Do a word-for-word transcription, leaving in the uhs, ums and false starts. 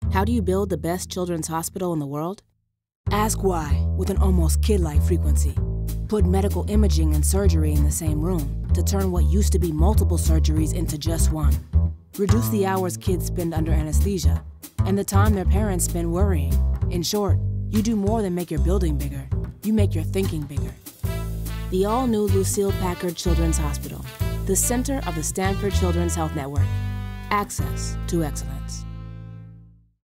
How do you build the best children's hospital in the world? Ask why with an almost kid-like frequency. Put medical imaging and surgery in the same room to turn what used to be multiple surgeries into just one. Reduce the hours kids spend under anesthesia and the time their parents spend worrying. In short, you do more than make your building bigger. You make your thinking bigger. The all-new Lucile Packard Children's Hospital, the center of the Stanford Children's Health Network. Access to excellence.